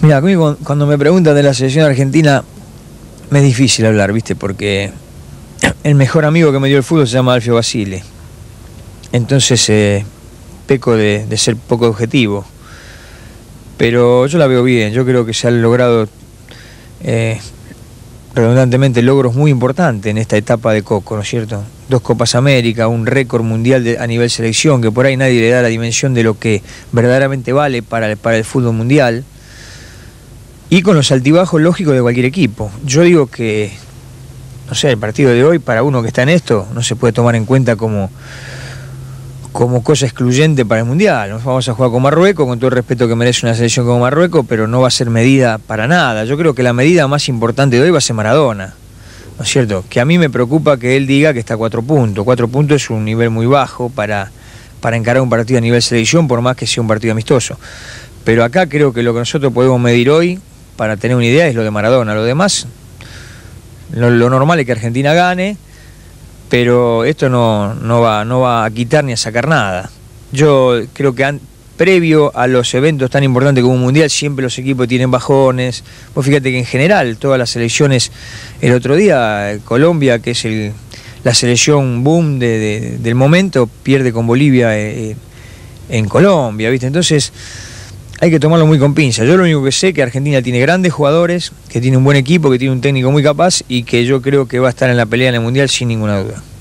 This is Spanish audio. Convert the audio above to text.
Mira, a mí cuando me preguntan de la selección argentina me es difícil hablar, ¿viste? Porque el mejor amigo que me dio el fútbol se llama Alfio Basile. Entonces peco de ser poco objetivo. Pero yo la veo bien, yo creo que se han logrado redundantemente logros muy importantes en esta etapa de Coco, ¿no es cierto? 2 Copas América, un récord mundial a nivel selección, que por ahí nadie le da la dimensión de lo que verdaderamente vale para el fútbol mundial. Y con los altibajos lógicos de cualquier equipo. Yo digo que, no sé, el partido de hoy, para uno que está en esto, no se puede tomar en cuenta como cosa excluyente para el Mundial. Nos vamos a jugar con Marruecos, con todo el respeto que merece una selección como Marruecos, pero no va a ser medida para nada. Yo creo que la medida más importante de hoy va a ser Maradona, ¿no es cierto? Que a mí me preocupa que él diga que está a 4 puntos. 4 puntos es un nivel muy bajo para encarar un partido a nivel selección, por más que sea un partido amistoso. Pero acá creo que lo que nosotros podemos medir hoy, para tener una idea, es lo de Maradona. Lo demás, lo normal es que Argentina gane, pero esto no va a quitar ni a sacar nada. Yo creo que previo a los eventos tan importantes como un mundial, siempre los equipos tienen bajones. Vos fíjate que en general, todas las selecciones, el otro día, Colombia, que es la selección boom del momento, pierde con Bolivia en Colombia, ¿viste? Entonces hay que tomarlo muy con pinza. Yo lo único que sé es que Argentina tiene grandes jugadores, que tiene un buen equipo, que tiene un técnico muy capaz y que yo creo que va a estar en la pelea en el Mundial sin ninguna duda.